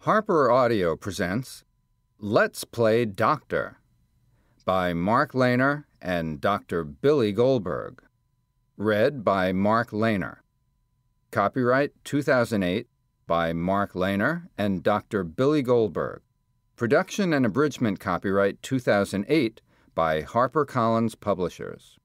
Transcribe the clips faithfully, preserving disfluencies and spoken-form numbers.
Harper Audio presents Let's Play Doctor by Mark Leyner and Doctor Billy Goldberg. Read by Mark Leyner. Copyright two thousand eight by Mark Leyner and Doctor Billy Goldberg. Production and abridgment copyright two thousand eight by HarperCollins Publishers.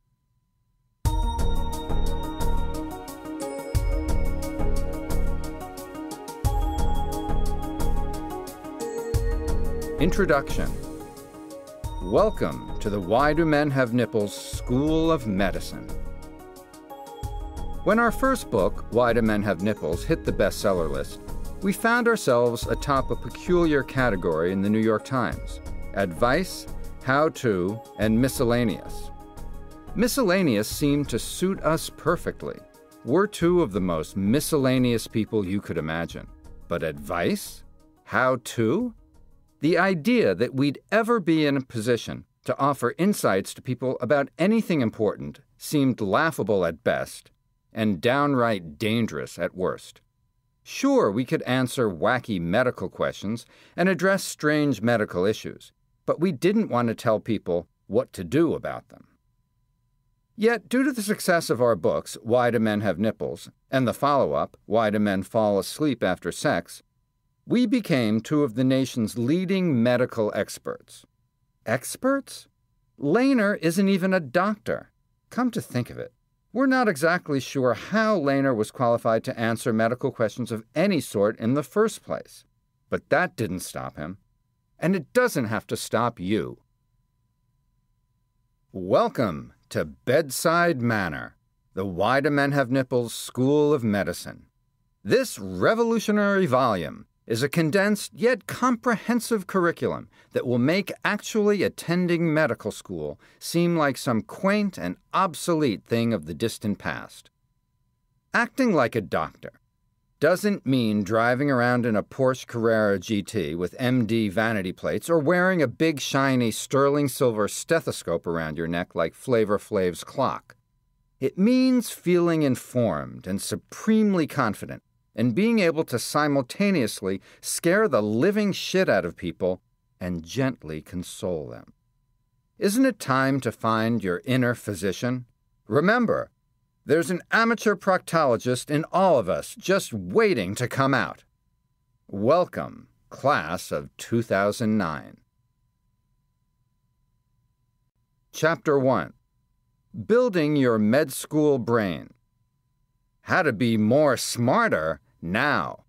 Introduction. Welcome to the Why Do Men Have Nipples School of Medicine. When our first book, Why Do Men Have Nipples, hit the bestseller list, we found ourselves atop a peculiar category in the New York Times: advice, how-to, and miscellaneous. Miscellaneous seemed to suit us perfectly. We're two of the most miscellaneous people you could imagine. But advice? How-to? The idea that we'd ever be in a position to offer insights to people about anything important seemed laughable at best and downright dangerous at worst. Sure, we could answer wacky medical questions and address strange medical issues, but we didn't want to tell people what to do about them. Yet, due to the success of our books, Why Do Men Have Nipples, and the follow-up, Why Do Men Fall Asleep After Sex, we became two of the nation's leading medical experts. Experts? Leyner isn't even a doctor. Come to think of it, we're not exactly sure how Leyner was qualified to answer medical questions of any sort in the first place. But that didn't stop him. And it doesn't have to stop you. Welcome to Bedside Manner, the Why Do Men Have Nipples School of Medicine. This revolutionary volume is a condensed yet comprehensive curriculum that will make actually attending medical school seem like some quaint and obsolete thing of the distant past. Acting like a doctor doesn't mean driving around in a Porsche Carrera G T with M D vanity plates or wearing a big shiny sterling silver stethoscope around your neck like Flavor Flav's clock. It means feeling informed and supremely confident and being able to simultaneously scare the living shit out of people and gently console them. Isn't it time to find your inner physician? Remember, there's an amateur proctologist in all of us just waiting to come out. Welcome, class of two thousand nine. Chapter one. Building Your Med School Brain. How to be more smarter now.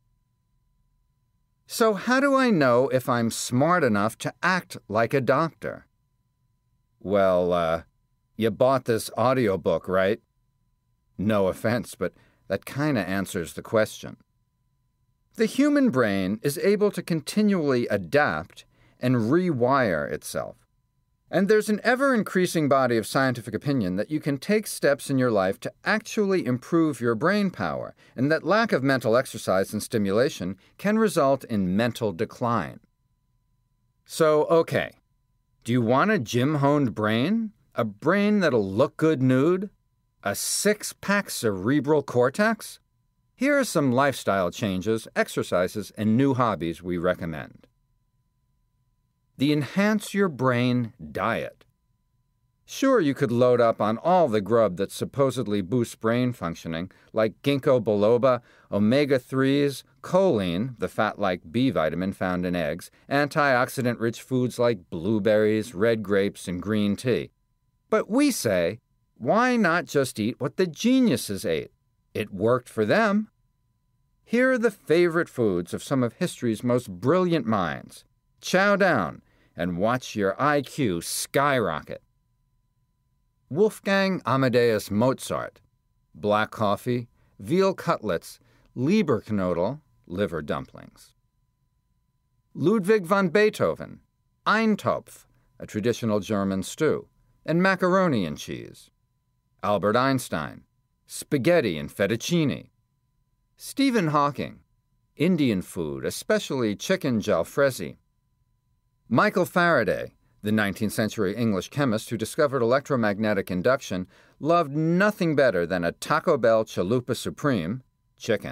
So how do I know if I'm smart enough to act like a doctor? Well, uh, you bought this audiobook, right? No offense, but that kind of answers the question. The human brain is able to continually adapt and rewire itself. And there's an ever-increasing body of scientific opinion that you can take steps in your life to actually improve your brain power, and that lack of mental exercise and stimulation can result in mental decline. So, okay, do you want a gym-honed brain? A brain that'll look good nude? A six-pack cerebral cortex? Here are some lifestyle changes, exercises, and new hobbies we recommend. The Enhance Your Brain Diet. Sure, you could load up on all the grub that supposedly boosts brain functioning, like ginkgo biloba, omega threes, choline, the fat-like B vitamin found in eggs, antioxidant-rich foods like blueberries, red grapes, and green tea. But we say, why not just eat what the geniuses ate? It worked for them. Here are the favorite foods of some of history's most brilliant minds. Chow down and watch your I Q skyrocket. Wolfgang Amadeus Mozart, black coffee, veal cutlets, Leberknödel, liver dumplings. Ludwig van Beethoven, Eintopf, a traditional German stew, and macaroni and cheese. Albert Einstein, spaghetti and fettuccine. Stephen Hawking, Indian food, especially chicken jalfrezi. Michael Faraday, the nineteenth century English chemist who discovered electromagnetic induction, loved nothing better than a Taco Bell Chalupa Supreme, chicken,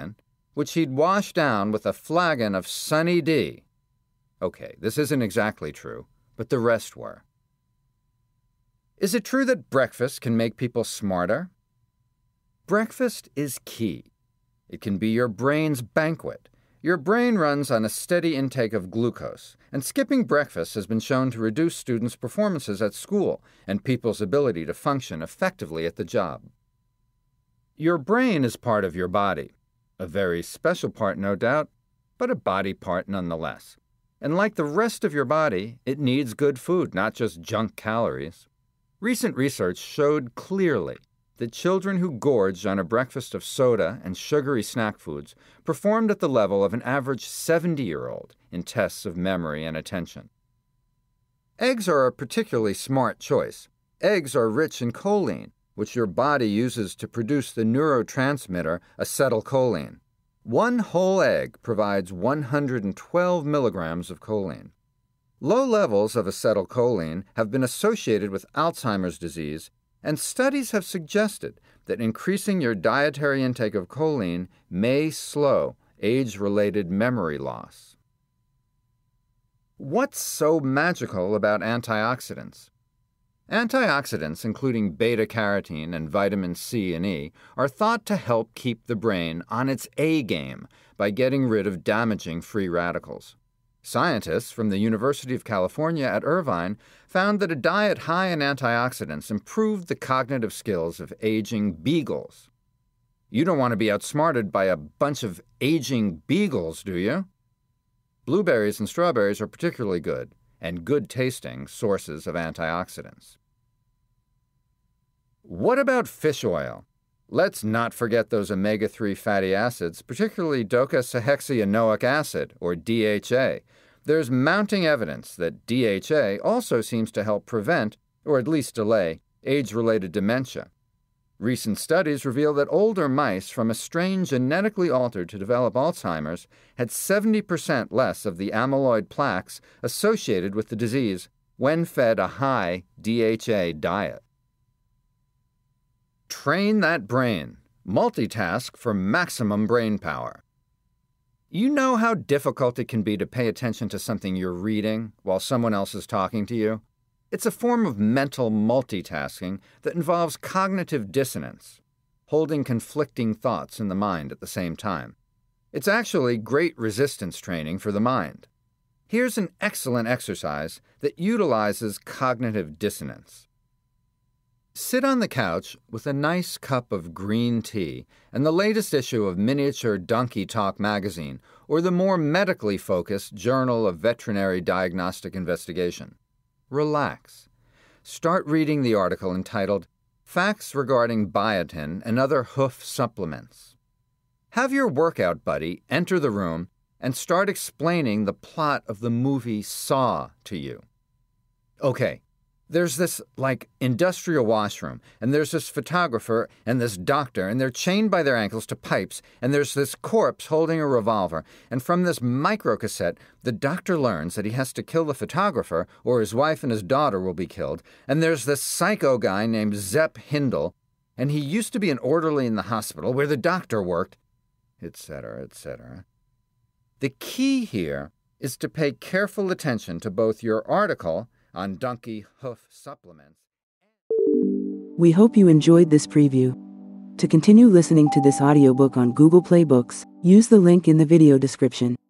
which he'd wash down with a flagon of Sunny D. Okay, this isn't exactly true, but the rest were. Is it true that breakfast can make people smarter? Breakfast is key. It can be your brain's banquet. Your brain runs on a steady intake of glucose, and skipping breakfast has been shown to reduce students' performances at school and people's ability to function effectively at the job. Your brain is part of your body. A very special part, no doubt, but a body part nonetheless. And like the rest of your body, it needs good food, not just junk calories. Recent research showed clearly that children who gorged on a breakfast of soda and sugary snack foods performed at the level of an average seventy-year-old in tests of memory and attention. Eggs are a particularly smart choice. Eggs are rich in choline, which your body uses to produce the neurotransmitter acetylcholine. One whole egg provides one hundred twelve milligrams of choline. Low levels of acetylcholine have been associated with Alzheimer's disease, and studies have suggested that increasing your dietary intake of choline may slow age-related memory loss. What's so magical about antioxidants? Antioxidants, including beta-carotene and vitamin C and E, are thought to help keep the brain on its A-game by getting rid of damaging free radicals. Scientists from the University of California at Irvine found that a diet high in antioxidants improved the cognitive skills of aging beagles. You don't want to be outsmarted by a bunch of aging beagles, do you? Blueberries and strawberries are particularly good, and good-tasting sources of antioxidants. What about fish oil? Let's not forget those omega three fatty acids, particularly docosahexaenoic acid, or D H A. There's mounting evidence that D H A also seems to help prevent, or at least delay, age-related dementia. Recent studies reveal that older mice from a strain genetically altered to develop Alzheimer's had seventy percent less of the amyloid plaques associated with the disease when fed a high D H A diet. Train that brain. Multitask for maximum brain power. You know how difficult it can be to pay attention to something you're reading while someone else is talking to you? It's a form of mental multitasking that involves cognitive dissonance, holding conflicting thoughts in the mind at the same time. It's actually great resistance training for the mind. Here's an excellent exercise that utilizes cognitive dissonance. Sit on the couch with a nice cup of green tea and the latest issue of Miniature Donkey Talk magazine or the more medically focused Journal of Veterinary Diagnostic Investigation. Relax. Start reading the article entitled Facts Regarding Biotin and Other Hoof Supplements. Have your workout buddy enter the room and start explaining the plot of the movie Saw to you. Okay. There's this, like, industrial washroom, and there's this photographer and this doctor, and they're chained by their ankles to pipes, and there's this corpse holding a revolver, and from this microcassette, the doctor learns that he has to kill the photographer, or his wife and his daughter will be killed, and there's this psycho guy named Zepp Hindle, and he used to be an orderly in the hospital where the doctor worked, et cetera, et cetera. The key here is to pay careful attention to both your article on donkey hoof supplements. We hope you enjoyed this preview. To continue listening to this audiobook on Google Play Books, use the link in the video description.